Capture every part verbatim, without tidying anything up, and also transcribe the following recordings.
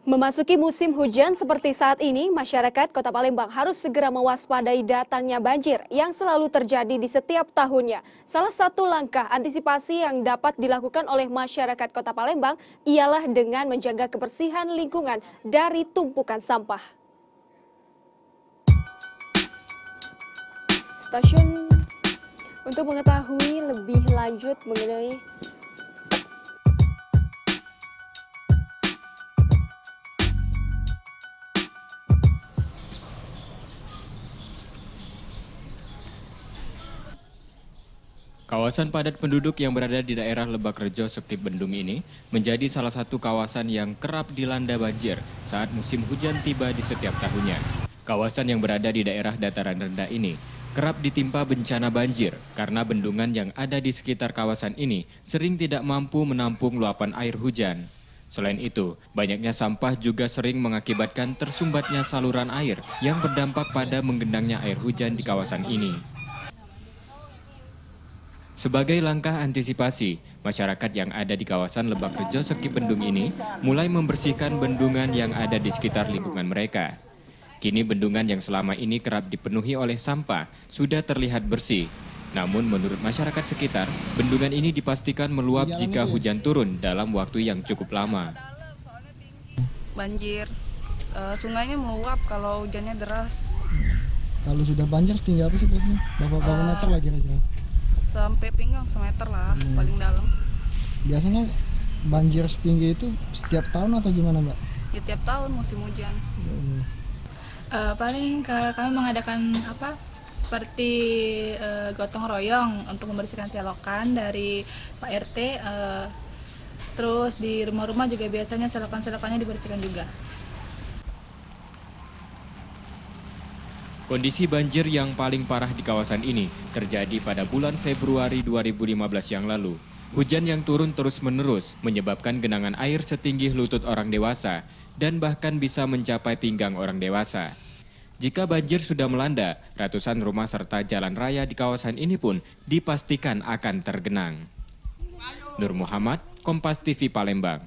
Memasuki musim hujan seperti saat ini, masyarakat Kota Palembang harus segera mewaspadai datangnya banjir yang selalu terjadi di setiap tahunnya. Salah satu langkah antisipasi yang dapat dilakukan oleh masyarakat Kota Palembang ialah dengan menjaga kebersihan lingkungan dari tumpukan sampah. Stasiun untuk mengetahui lebih lanjut mengenai Kawasan padat penduduk yang berada di daerah Lebakrejo, Sekip Bendung ini menjadi salah satu kawasan yang kerap dilanda banjir saat musim hujan tiba di setiap tahunnya. Kawasan yang berada di daerah dataran rendah ini kerap ditimpa bencana banjir karena bendungan yang ada di sekitar kawasan ini sering tidak mampu menampung luapan air hujan. Selain itu, banyaknya sampah juga sering mengakibatkan tersumbatnya saluran air yang berdampak pada menggenangnya air hujan di kawasan ini. Sebagai langkah antisipasi, masyarakat yang ada di kawasan Lebakrejo Sekip Bendung ini mulai membersihkan bendungan yang ada di sekitar lingkungan mereka. Kini bendungan yang selama ini kerap dipenuhi oleh sampah sudah terlihat bersih. Namun menurut masyarakat sekitar, bendungan ini dipastikan meluap jika hujan turun dalam waktu yang cukup lama. Banjir, uh, sungainya meluap kalau hujannya deras. Kalau sudah banjir setinggi apa sih biasanya? Berapa uh, meter lagi kira-kira? Sampai pinggang semeter lah, hmm. paling dalam. Biasanya banjir setinggi itu setiap tahun atau gimana, Mbak? Ya tiap tahun musim hujan. Hmm. Uh, paling ke, kami mengadakan apa seperti uh, gotong royong untuk membersihkan selokan dari Pak R T. Uh, terus di rumah-rumah juga biasanya selokan-selokannya dibersihkan juga. Kondisi banjir yang paling parah di kawasan ini terjadi pada bulan Februari dua ribu lima belas yang lalu. Hujan yang turun terus-menerus menyebabkan genangan air setinggi lutut orang dewasa dan bahkan bisa mencapai pinggang orang dewasa. Jika banjir sudah melanda, ratusan rumah serta jalan raya di kawasan ini pun dipastikan akan tergenang. Nur Muhammad, Kompas T V Palembang.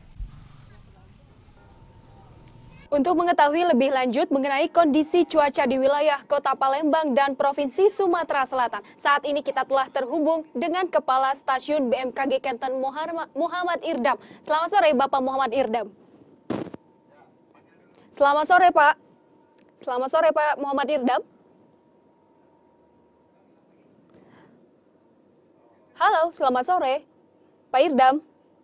Untuk mengetahui lebih lanjut mengenai kondisi cuaca di wilayah Kota Palembang dan Provinsi Sumatera Selatan, saat ini kita telah terhubung dengan Kepala Stasiun B M K G Kenten Muhammad Irdam. Selamat sore Bapak Muhammad Irdam. Selamat sore Pak. Selamat sore Pak Muhammad Irdam. Halo, selamat sore Pak Irdam.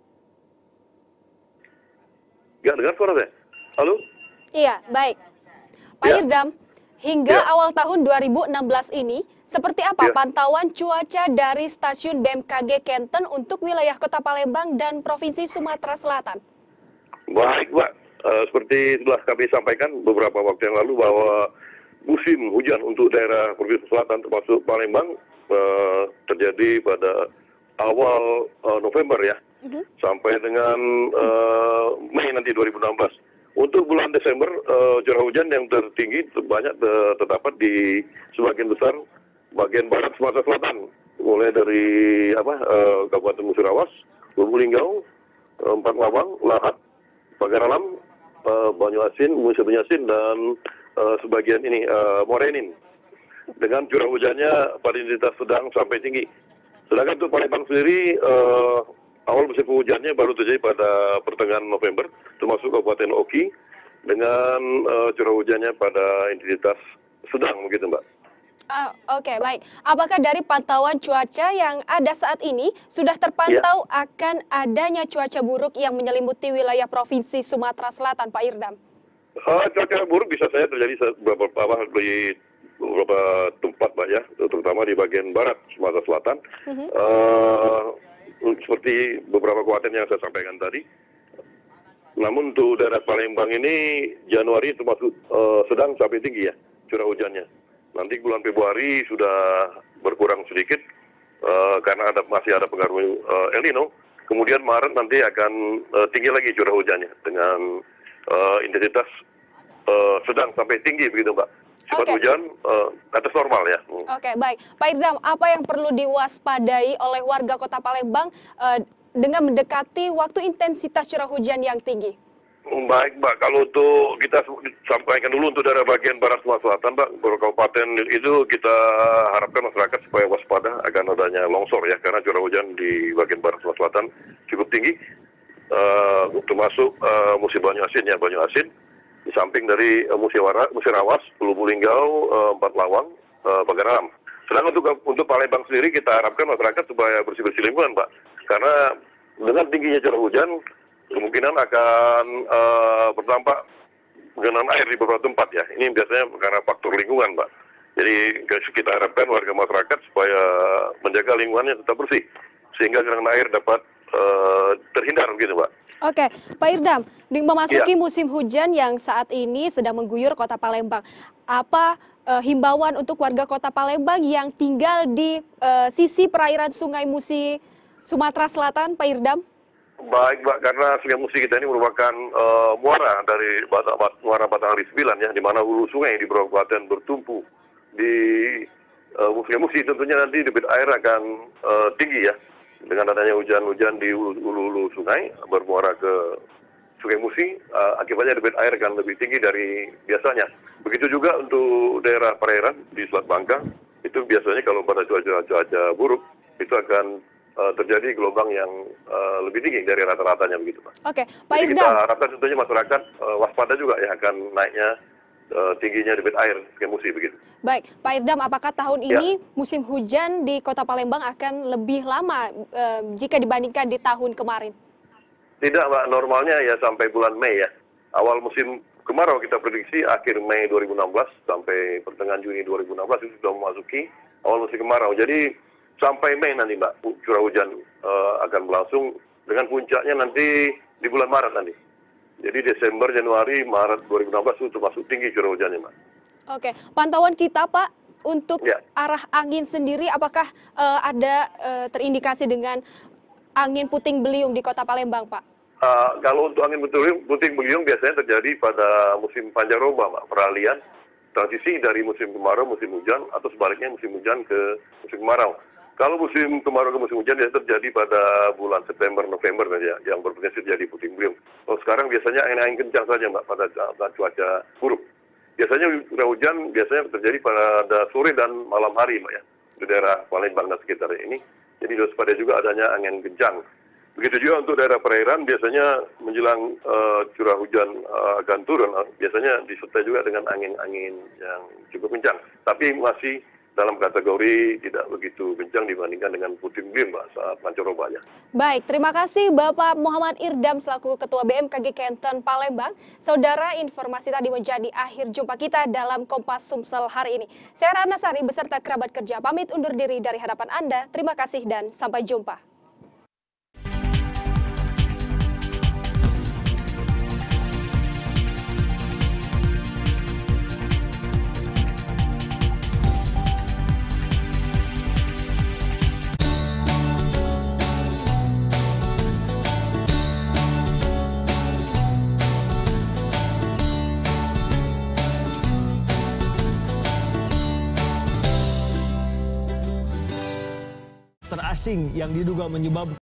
Gak dengar suara saya? Halo? Iya, baik. Pak ya. Irdam, hingga ya. awal tahun dua ribu enam belas ini, seperti apa ya. pantauan cuaca dari stasiun B M K G Kenten untuk wilayah Kota Palembang dan Provinsi Sumatera Selatan? Baik, Mbak. Uh, seperti telah kami sampaikan beberapa waktu yang lalu bahwa musim hujan untuk daerah Provinsi Selatan termasuk Palembang uh, terjadi pada awal uh, November ya, uh-huh. sampai dengan uh, Mei nanti dua ribu enam belas. Untuk bulan Desember, uh, curah hujan yang tertinggi banyak uh, terdapat di sebagian besar bagian barat Sumatera Selatan, mulai dari apa uh, Kabupaten Musirawas, Lubuk Linggau, uh, Empat Lawang, Lahat, Pagar Alam, uh, Banyuasin, Musi Banyasin, dan uh, sebagian ini uh, Morenin, dengan curah hujannya pada intensitas sedang sampai tinggi. Sedangkan untuk Palembang sendiri, uh, awal musim hujannya baru terjadi pada pertengahan November, termasuk Kabupaten Oki, dengan uh, curah hujannya pada intensitas sedang, begitu Mbak. Uh, Oke, okay, baik. Apakah dari pantauan cuaca yang ada saat ini sudah terpantau ya. akan adanya cuaca buruk yang menyelimuti wilayah Provinsi Sumatera Selatan, Pak Irdam? Uh, cuaca buruk bisa saja terjadi beberapa, di beberapa tempat, Mbak ya, terutama di bagian barat Sumatera Selatan. Uh-huh. uh, Seperti beberapa kabupaten yang saya sampaikan tadi. Namun untuk daerah Palembang ini Januari termasuk uh, sedang sampai tinggi ya curah hujannya. Nanti bulan Februari sudah berkurang sedikit uh, karena ada masih ada pengaruh uh, El Nino. Kemudian Maret nanti akan uh, tinggi lagi curah hujannya dengan uh, intensitas uh, sedang sampai tinggi begitu Mbak. Sifat okay. hujan uh, atas normal ya. Oke, okay, baik. Pak Irdam, apa yang perlu diwaspadai oleh warga Kota Palembang uh, dengan mendekati waktu intensitas curah hujan yang tinggi? Baik, Mbak. Kalau untuk kita sampaikan dulu untuk daerah bagian barat selatan, Mbak, beberapa kabupaten itu kita harapkan masyarakat supaya waspada akan adanya longsor ya, karena curah hujan di bagian barat selatan cukup tinggi, uh, termasuk uh, musim Banyu Asin ya, Banyu Asin. Di samping dari uh, Musyawarah, Musirawas, Lubuk Linggau, uh, Empat Lawang, uh, Pagaralam. Sedangkan untuk untuk Palembang sendiri kita harapkan masyarakat supaya bersih-bersih lingkungan, Pak. Karena dengan tingginya curah hujan, kemungkinan akan uh, berdampak genangan air di beberapa tempat ya. Ini biasanya karena faktor lingkungan, Pak. Jadi kita harapkan warga masyarakat supaya menjaga lingkungannya tetap bersih, sehingga genangan air dapat uh, terhindar begitu, Pak. Oke, Pak Irdam, memasuki Ya. musim hujan yang saat ini sedang mengguyur kota Palembang. Apa uh, himbauan untuk warga kota Palembang yang tinggal di uh, sisi perairan Sungai Musi, Sumatera Selatan, Pak Irdam? Baik, Mbak, karena Sungai Musi kita ini merupakan uh, muara dari Batang, muara Batanghari sembilan ya, di mana hulu sungai di beberapa kabupaten bertumpu di uh, Sungai Musi. Tentunya nanti debit air akan uh, tinggi ya, dengan adanya hujan-hujan di hulu-hulu sungai bermuara ke Sungai Musi, uh, akibatnya debit air akan lebih tinggi dari biasanya. Begitu juga untuk daerah perairan di Selat Bangka, itu biasanya kalau pada cuaca-cuaca buruk itu akan uh, terjadi gelombang yang uh, lebih tinggi dari rata-ratanya begitu, Pak. Oke, Pak Jadi Irdam. kita harapkan tentunya masyarakat uh, waspada juga ya akan naiknya uh, tingginya debit air Sungai Musi begitu. Baik, Pak Irdam, apakah tahun Ya. ini musim hujan di kota Palembang akan lebih lama uh, jika dibandingkan di tahun kemarin? Tidak, Mbak. Normalnya ya sampai bulan Mei ya. Awal musim kemarau kita prediksi akhir Mei dua ribu enam belas sampai pertengahan Juni dua ribu enam belas itu sudah memasuki awal musim kemarau. Jadi sampai Mei nanti, Mbak, curah hujan uh, akan berlangsung dengan puncaknya nanti di bulan Maret nanti. Jadi Desember, Januari, Maret dua ribu enam belas itu termasuk tinggi curah hujannya, Mbak. Oke, pantauan kita, Pak, untuk Ya. arah angin sendiri, apakah uh, ada uh, terindikasi dengan angin puting beliung di kota Palembang, Pak? Uh, kalau untuk angin puting, puting beliung biasanya terjadi pada musim pancaroba, Mbak, peralihan transisi dari musim kemarau musim hujan atau sebaliknya musim hujan ke musim kemarau. Kalau musim kemarau ke musim hujan biasanya terjadi pada bulan September November ya, yang berpotensi terjadi puting beliung. Kalau sekarang biasanya angin-angin kencang saja, Mbak, pada saat cuaca buruk. Biasanya curah hujan biasanya terjadi pada sore dan malam hari, Mbak, ya, di daerah Palembang dan sekitar ini. Jadi waspada juga adanya angin kencang. Begitu juga untuk daerah perairan, biasanya menjelang uh, curah hujan uh, akan turun, uh, biasanya disertai juga dengan angin-angin yang cukup kencang. Tapi masih dalam kategori tidak begitu kencang dibandingkan dengan puting beliung, Mbak, saat pancaroba ya. Baik, terima kasih Bapak Muhammad Irdam selaku Ketua B M K G Kenten Palembang. Saudara, informasi tadi menjadi akhir jumpa kita dalam Kompas Sumsel hari ini. Saya Ratna Sari beserta kerabat kerja pamit undur diri dari hadapan Anda. Terima kasih dan sampai jumpa. Terasing yang diduga menyebabkan